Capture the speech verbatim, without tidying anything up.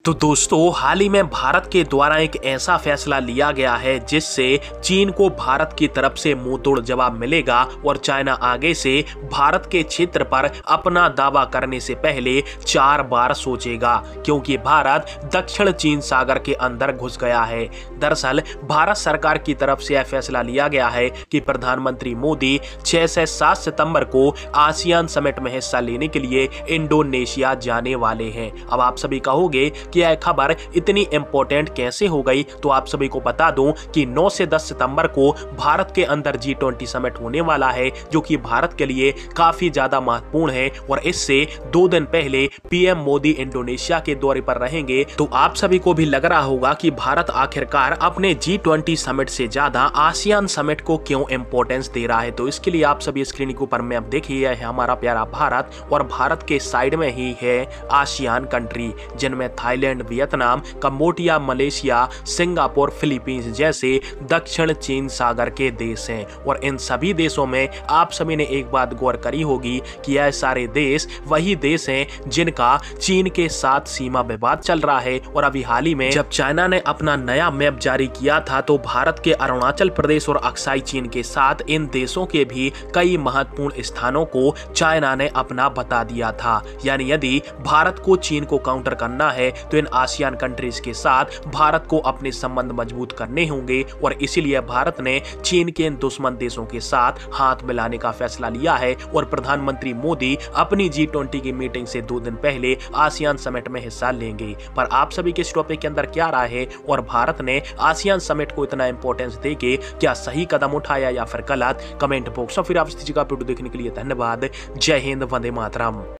तो दोस्तों, हाल ही में भारत के द्वारा एक ऐसा फैसला लिया गया है जिससे चीन को भारत की तरफ से मुंहतोड़ जवाब मिलेगा और चाइना आगे से भारत के क्षेत्र पर अपना दावा करने से पहले चार बार सोचेगा, क्योंकि भारत दक्षिण चीन सागर के अंदर घुस गया है। दरअसल भारत सरकार की तरफ से यह फैसला लिया गया है कि प्रधानमंत्री मोदी छह से सात सितंबर को आसियान समिट में हिस्सा लेने के लिए इंडोनेशिया जाने वाले हैं। अब आप सभी कहोगे कि यह खबर इतनी इंपॉर्टेंट कैसे हो गई, तो आप सभी को बता दूं कि नौ से दस सितंबर को भारत के अंदर जी ट्वेंटी समिट होने वाला है, जो कि भारत के लिए काफी ज्यादा महत्वपूर्ण है। और इससे दो दिन पहले पीएम मोदी इंडोनेशिया के दौरे पर रहेंगे। तो आप सभी को भी लग रहा होगा कि भारत आखिरकार अपने जी ट्वेंटी समिट से ज्यादा आसियान समिट को क्यों इंपॉर्टेंस दे रहा है। तो इसके लिए आप सभी स्क्रीन के ऊपर में अब देखिए, है हमारा प्यारा भारत, और भारत के साइड में ही है आसियान कंट्री, जिनमें Thailand, Vietnam, Cambodia, Malaysia, Singapore, Philippines जैसे दक्षिण चीन सागर के देश हैं। और इन सभी देशों में आप सभी ने एक बात गौर करी होगी कि यह सारे देश वही देश हैं जिनका चीन के साथ सीमा विवाद चल रहा है। और अभी हाल ही में जब चाइना ने अपना नया मैप जारी किया था, तो भारत के अरुणाचल प्रदेश और अक्साई चीन के साथ इन देशों के भी कई महत्वपूर्ण स्थानों को चाइना ने अपना बता दिया था। यानी यदि भारत को चीन को काउंटर करना है तो इन आसियान कंट्रीज के साथ भारत को अपने संबंध मजबूत करने होंगे। और इसीलिए भारत ने चीन के इन दुश्मन देशों के साथ हाथ मिलाने का फैसला लिया है। और प्रधानमंत्री मोदी अपनी जी ट्वेंटी की मीटिंग से दो दिन पहले आसियान समिट में हिस्सा लेंगे। पर आप सभी के इस टॉपिक के अंदर क्या राय है, और भारत ने आसियान समिट को इतना इंपॉर्टेंस देके क्या सही कदम उठाया या फिर गलत? कमेंट बॉक्स में फिर आप इस चीज का वीडियो देखने के लिए धन्यवाद। जय हिंद, वंदे मातरम।